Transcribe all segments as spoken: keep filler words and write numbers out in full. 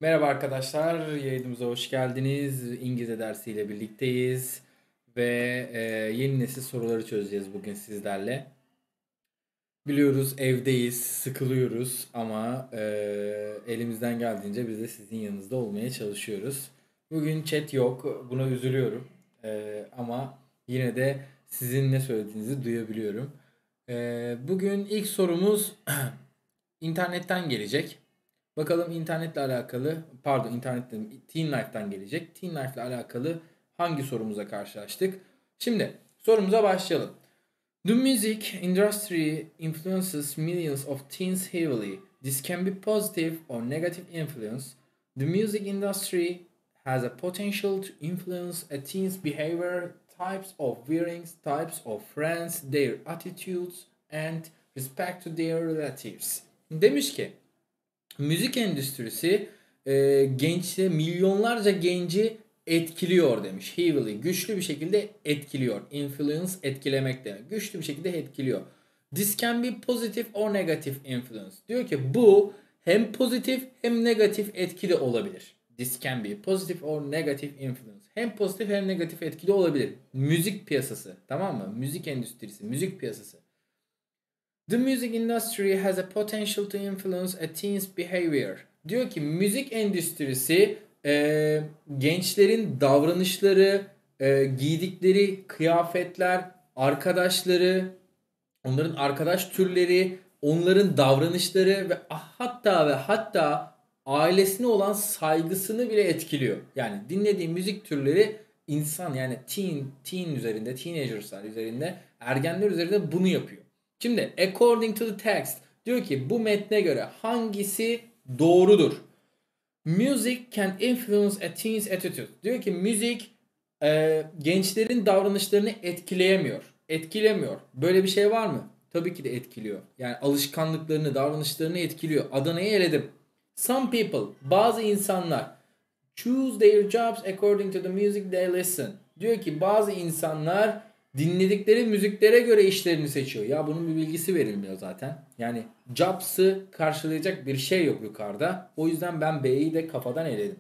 Merhaba arkadaşlar, yayınımıza hoş geldiniz. İngilizce dersiyle birlikteyiz ve e, yeni nesil soruları çözeceğiz bugün sizlerle. Biliyoruz evdeyiz, sıkılıyoruz ama e, elimizden geldiğince biz de sizin yanınızda olmaya çalışıyoruz. Bugün chat yok, buna üzülüyorum. E, ama yine de sizin ne söylediğinizi duyabiliyorum. E, bugün ilk sorumuz internetten gelecek. Bakalım internetle alakalı, pardon internetten, Teen Life'dan gelecek. Teen Life ile alakalı hangi sorumuza karşılaştık? Şimdi sorumuza başlayalım. The music industry influences millions of teens heavily. This can be positive or negative influence. The music industry has a potential to influence a teen's behavior, types of wearing, types of friends, their attitudes and respect to their relatives. Demiş ki müzik endüstrisi e, gençle milyonlarca genci etkiliyor demiş. Heavily güçlü bir şekilde etkiliyor. Influence etkilemek demek. Güçlü bir şekilde etkiliyor. This can be positive or negative influence. Diyor ki bu hem pozitif hem negatif etkili olabilir. This can be positive or negative influence. Hem pozitif hem negatif etkili olabilir. Müzik piyasası, tamam mı? Müzik endüstrisi, müzik piyasası. The music industry has a potential to influence a teen's behavior. Diyor ki müzik endüstrisi e, gençlerin davranışları, e, giydikleri kıyafetler, arkadaşları, onların arkadaş türleri, onların davranışları ve hatta ve hatta ailesine olan saygısını bile etkiliyor. Yani dinlediği müzik türleri insan yani teen, teen üzerinde, teenagers'lar üzerinde, ergenler üzerinde bunu yapıyor. Şimdi according to the text diyor ki bu metne göre hangisi doğrudur? Music can influence a teen's attitude. Diyor ki müzik e, gençlerin davranışlarını etkileyemiyor. Etkilemiyor. Böyle bir şey var mı? Tabii ki de etkiliyor. Yani alışkanlıklarını, davranışlarını etkiliyor. Adana'yı eledim. Some people, bazı insanlar choose their jobs according to the music they listen. Diyor ki bazı insanlar dinledikleri müziklere göre işlerini seçiyor. Ya bunun bir bilgisi verilmiyor zaten. Yani jobs'ı karşılayacak bir şey yok yukarıda. O yüzden ben B'yi de kafadan eledim.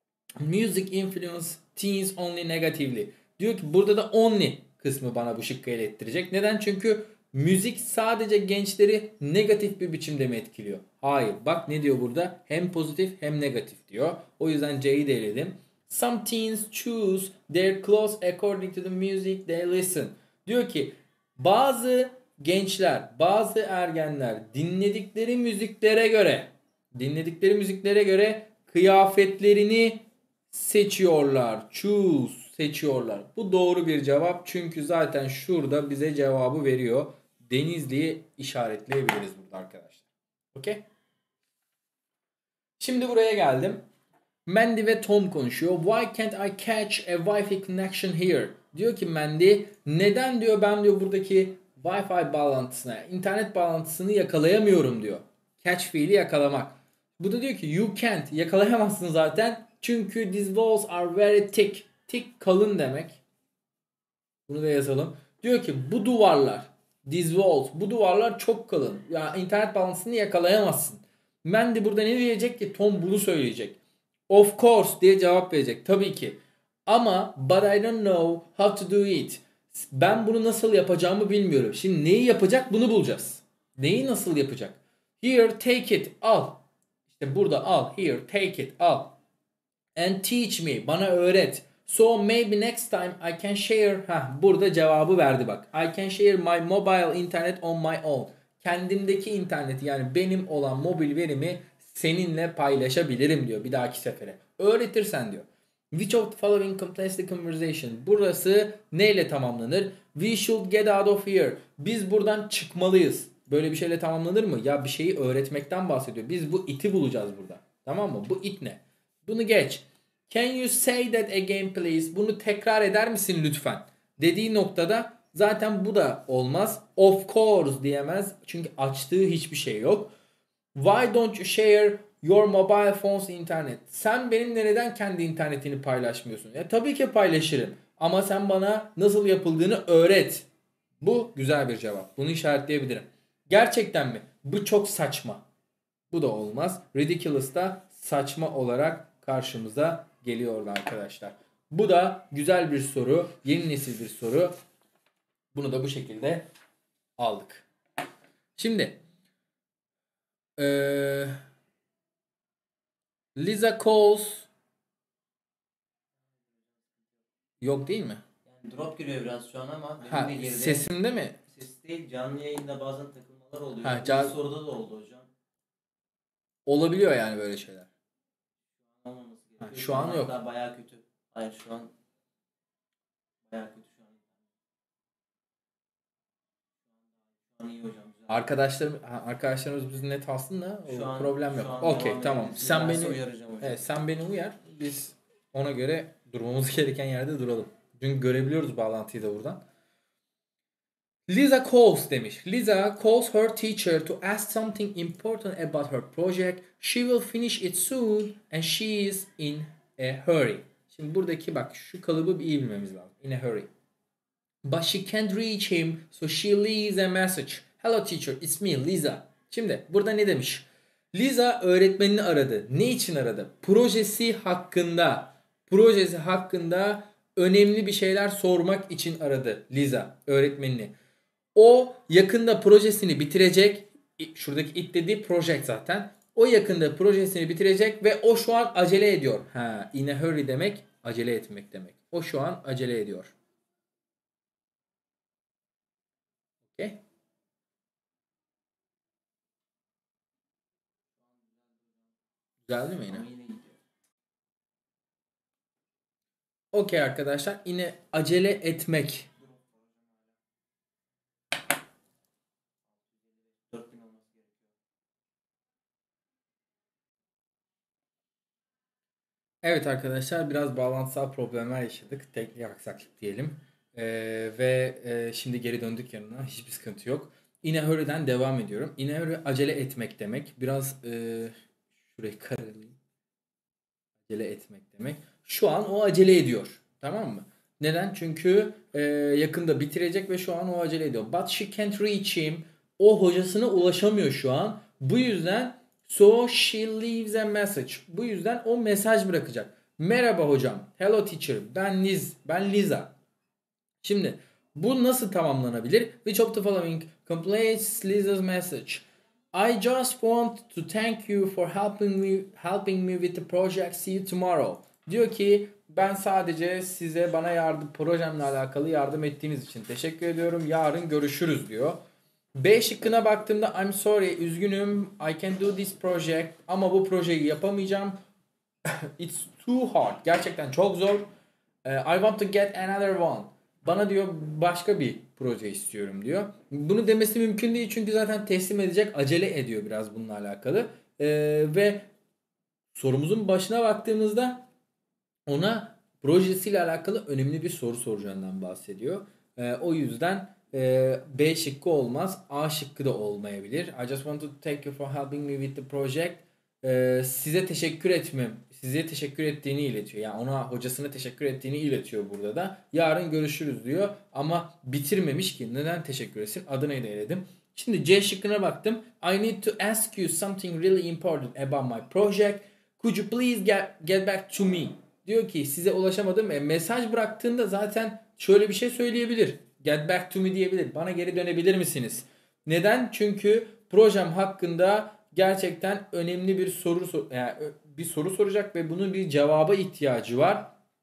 Music influence teens only negatively. Diyor ki burada da only kısmı bana bu şıkkı elettirecek. Neden? Çünkü müzik sadece gençleri negatif bir biçimde mi etkiliyor? Hayır. Bak ne diyor burada? Hem pozitif hem negatif diyor. O yüzden C'yi de eledim. Some teens choose their clothes according to the music they listen. Diyor ki bazı gençler, bazı ergenler dinledikleri müziklere göre dinledikleri müziklere göre kıyafetlerini seçiyorlar. Choose seçiyorlar. Bu doğru bir cevap. Çünkü zaten şurada bize cevabı veriyor. Denizli'yi işaretleyebiliriz burada arkadaşlar. Okey. Şimdi buraya geldim. Mandy ve Tom konuşuyor. Why can't I catch a Wi-Fi connection here? Diyor ki Mandy neden diyor ben diyor buradaki Wi-Fi bağlantısına, internet bağlantısını yakalayamıyorum diyor. Catch fiili yakalamak. Bu da diyor ki you can't yakalayamazsın zaten. Çünkü these walls are very thick. Thick kalın demek. Bunu da yazalım. Diyor ki bu duvarlar these walls bu duvarlar çok kalın. Ya yani internet bağlantısını yakalayamazsın. Mandy burada ne diyecek ki? Tom bunu söyleyecek. Of course diye cevap verecek. Tabii ki. Ama but I don't know how to do it. Ben bunu nasıl yapacağımı bilmiyorum. Şimdi neyi yapacak bunu bulacağız. Neyi nasıl yapacak? Here take it al. İşte burada al. Here take it al. And teach me. Bana öğret. So maybe next time I can share. Heh, burada cevabı verdi bak. I can share my mobile internet on my own. Kendimdeki interneti yani benim olan mobil verimi seninle paylaşabilirim diyor bir dahaki sefere. Öğretirsen diyor. Which of the following completes the conversation? Burası neyle tamamlanır? We should get out of here. Biz buradan çıkmalıyız. Böyle bir şeyle tamamlanır mı? Ya bir şeyi öğretmekten bahsediyor. Biz bu iti bulacağız burada. Tamam mı? Bu it ne? Bunu geç. Can you say that again please? Bunu tekrar eder misin lütfen? Dediği noktada zaten bu da olmaz. Of course diyemez. Çünkü açtığı hiçbir şey yok. Why don't you share your mobile phone's internet? Sen benimle neden kendi internetini paylaşmıyorsun? Ya tabii ki paylaşırım. Ama sen bana nasıl yapıldığını öğret. Bu güzel bir cevap. Bunu işaretleyebilirim. Gerçekten mi? Bu çok saçma. Bu da olmaz. Ridiculous da saçma olarak karşımıza geliyordu arkadaşlar. Bu da güzel bir soru. Yeni nesil bir soru. Bunu da bu şekilde aldık. Şimdi ee, Lisa calls yok değil mi? Yani drop giriyor biraz şu an ama benim Ha, de geride. sesimde mi? Ses değil, canlı yayında bazen takılmalar oluyor. Ha, Bir can- soruda da oldu hocam. Olabiliyor yani böyle şeyler. Olmaması gerekiyor. Ha, şu an yok. Hatta bayağı kötü. Hayır şu an bayağı kötü şu an. Şu an iyi hocam. Güzel. Arkadaşlarım ha, arkadaşlarımız bizi net alsın da o Şu an- problem şu yok. an Okey, devam tamam. edebiliriz. Sen Ben beni size uyaracağım hocam. evet, sen beni uyar. Biz ona göre durmamız gereken yerde duralım. Çünkü görebiliyoruz bağlantıyı da buradan. Lisa calls demiş. Lisa calls her teacher to ask something important about her project. She will finish it soon and she is in a hurry. Şimdi buradaki bak şu kalıbı bir iyi bilmemiz lazım. In a hurry. But she can't reach him, so she leaves a message. Hello teacher, it's me, Lisa. Şimdi burada ne demiş? Lisa öğretmenini aradı. Ne için aradı? Projesi hakkında, projesi hakkında önemli bir şeyler sormak için aradı Lisa öğretmenini. O yakında projesini bitirecek. Şuradaki it dediği project zaten. O yakında projesini bitirecek ve o şu an acele ediyor. Ha, in a hurry demek acele etmek demek. O şu an acele ediyor. Okay. Güzel değil mi yine? Ama yine gidiyor. Okey arkadaşlar. Yine acele etmek. dört bin olması gerekiyor. Evet arkadaşlar, biraz bağlantısal problemler yaşadık. Teknik aksaklık diyelim. Ee, ve e, şimdi geri döndük yanına. Hiçbir sıkıntı yok. In a hurry'den devam ediyorum. In a hurry acele etmek demek. Biraz e, şurayı karalayayım. Acele etmek demek. Şu an o acele ediyor. Tamam mı? Neden? Çünkü e, yakında bitirecek ve şu an o acele ediyor. But she can't reach him. O hocasına ulaşamıyor şu an. Bu yüzden so she leaves a message. Bu yüzden o mesaj bırakacak. Merhaba hocam. Hello teacher. Ben Liz. Ben Lisa. Şimdi bu nasıl tamamlanabilir? Which of the following completes Lisa's message? I just want to thank you for helping me helping me with the project. See you tomorrow. Diyor ki ben sadece size bana yardım projemle alakalı yardım ettiğiniz için teşekkür ediyorum. Yarın görüşürüz diyor. B şıkkına baktığımda I'm sorry, üzgünüm. I can do this project ama bu projeyi yapamayacağım. It's too hard. Gerçekten çok zor. Uh, I want to get another one. Bana diyor başka bir proje istiyorum diyor. Bunu demesi mümkün değil çünkü zaten teslim edecek, acele ediyor biraz bununla alakalı. Ee, ve sorumuzun başına baktığımızda ona projesiyle alakalı önemli bir soru soracağından bahsediyor. Ee, o yüzden e, B şıkkı olmaz. A şıkkı da olmayabilir. I just want to thank you for helping me with the project. Ee, size teşekkür etmem. Size teşekkür ettiğini iletiyor. Yani ona hocasına teşekkür ettiğini iletiyor burada da. Yarın görüşürüz diyor. Ama bitirmemiş ki. Neden teşekkür etsin? Adını da eledim. Şimdi C şıkkına baktım. I need to ask you something really important about my project. Could you please get, get back to me? Diyor ki size ulaşamadım. E, mesaj bıraktığında zaten şöyle bir şey söyleyebilir. Get back to me diyebilir. Bana geri dönebilir misiniz? Neden? Çünkü projem hakkında gerçekten önemli bir soru yani bir soru soracak ve bunun bir cevaba ihtiyacı var.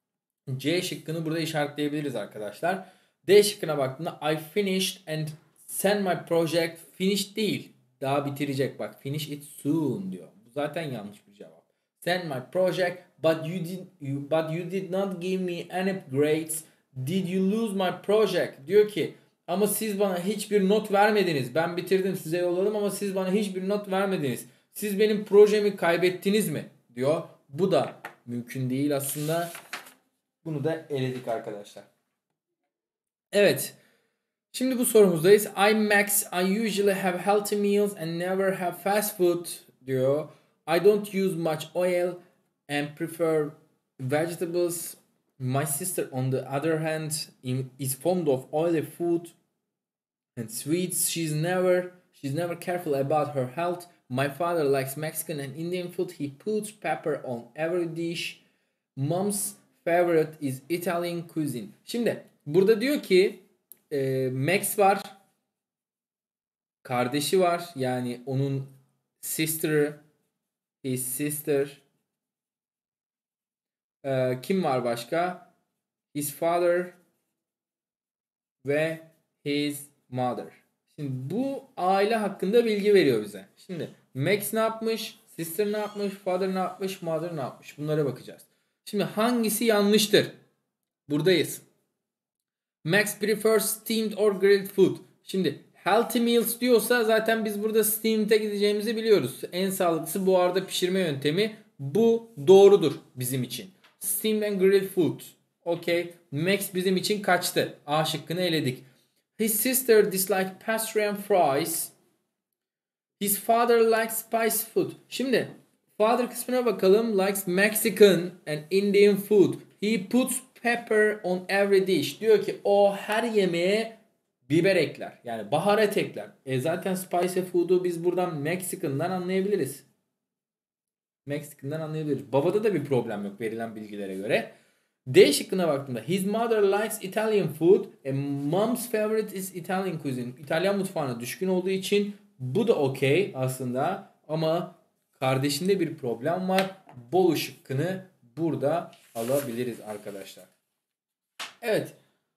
C şıkkını burada işaretleyebiliriz arkadaşlar. D şıkkına baktığımda I finished and send my project. Finish değil. Daha bitirecek bak. Finish it soon diyor. Bu zaten yanlış bir cevap. Send my project but you did you, but you did not give me any grades. Did you lose my project? Diyor ki ama siz bana hiçbir not vermediniz. Ben bitirdim, size yolladım ama siz bana hiçbir not vermediniz. Siz benim projemi kaybettiniz mi? Diyor. Bu da mümkün değil aslında. Bunu da eledik arkadaşlar. Evet. Şimdi bu sorumuzdayız. I'm Max. I usually have healthy meals and never have fast food diyor. I don't use much oil and prefer vegetables. My sister on the other hand is fond of oily food and sweets. She's never she's never careful about her health. My father likes Mexican and Indian food. He puts pepper on every dish. Mom's favorite is Italian cuisine. Şimdi burada diyor ki e, Max var. Kardeşi var. Yani onun sister, his sister. E, kim var başka? His father ve his mother. Şimdi bu aile hakkında bilgi veriyor bize. Şimdi Max ne yapmış? Sister ne yapmış? Father ne yapmış? Mother ne yapmış? Bunlara bakacağız. Şimdi hangisi yanlıştır? Buradayız. Max prefers steamed or grilled food. Şimdi healthy meals diyorsa zaten biz burada steamed'e gideceğimizi biliyoruz. En sağlıklısı buharda pişirme yöntemi. Bu doğrudur bizim için. Steamed and grilled food. Okay. Max bizim için kaçtı. A şıkkını eledik. His sister dislikes pastry and fries. His father likes spicy food. Şimdi father kısmına bakalım. Likes Mexican and Indian food. He puts pepper on every dish. Diyor ki o her yemeğe biber ekler. Yani baharat ekler. E zaten spicy food'u biz buradan Mexican'dan anlayabiliriz. Mexican'dan anlayabiliriz. Babada da bir problem yok verilen bilgilere göre. D şıkkına baktığımda his mother likes Italian food and mom's favorite is Italian cuisine. İtalyan mutfağına düşkün olduğu için bu da okey aslında ama kardeşinde bir problem var. Bolu şıkkını burada alabiliriz arkadaşlar. Evet.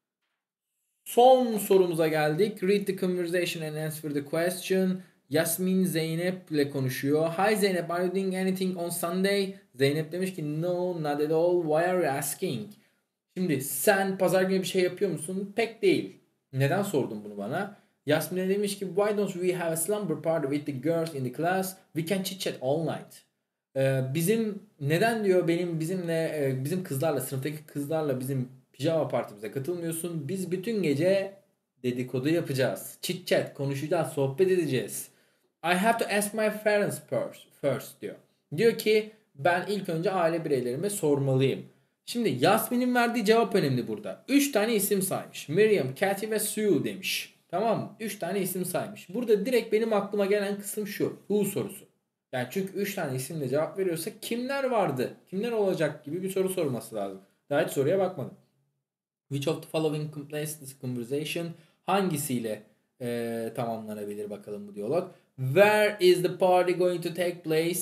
Son sorumuza geldik. Read the conversation and answer the question. Yasmin Zeynep ile konuşuyor. Hi Zeynep, are you doing anything on Sunday? Zeynep demiş ki no, not at all. Why are you asking? Şimdi sen pazar günü bir şey yapıyor musun? Pek değil. Neden sordun bunu bana? Yasmin demiş ki why don't we have a slumber party with the girls in the class? We can chit chat all night. Ee, bizim neden diyor benim bizimle bizim kızlarla sınıftaki kızlarla bizim pijama partimize katılmıyorsun? Biz bütün gece dedikodu yapacağız. Chit chat konuşacağız, sohbet edeceğiz. I have to ask my parents first diyor. Diyor ki ben ilk önce aile bireylerime sormalıyım. Şimdi Yasmin'in verdiği cevap önemli burada. üç tane isim saymış. Miriam, Kathy ve Sue demiş. Tamam mı? üç tane isim saymış. Burada direkt benim aklıma gelen kısım şu. Who sorusu. Yani çünkü üç tane isimle cevap veriyorsa kimler vardı? Kimler olacak gibi bir soru sorması lazım. Daha hiç soruya bakmadım. Which of the following completes this conversation? Hangisiyle e, tamamlanabilir bakalım bu diyalog. Where is the party going to take place?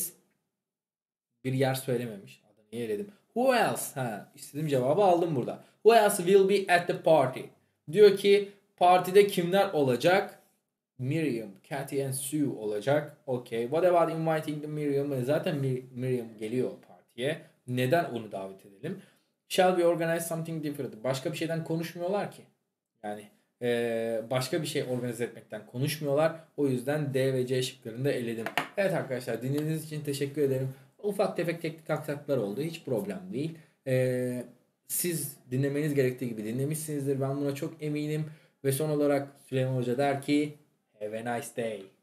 Bir yer söylememiş. Adını eledim. Who else? Ha, istediğim cevabı aldım burada. Who else will be at the party? Diyor ki partide kimler olacak? Miriam, Kathy and Sue olacak. Okay. What about inviting the Miriam? Zaten Miriam geliyor partiye. Neden onu davet edelim? Shall we organize something different? Başka bir şeyden konuşmuyorlar ki. Yani ee, başka bir şey organize etmekten konuşmuyorlar. O yüzden D ve C şıklarını da eledim. Evet arkadaşlar dinlediğiniz için teşekkür ederim. Ufak tefek teknik aksaklıklar oldu. Hiç problem değil. Ee, siz dinlemeniz gerektiği gibi dinlemişsinizdir. Ben buna çok eminim. Ve son olarak Süleyman Hoca der ki have a nice day.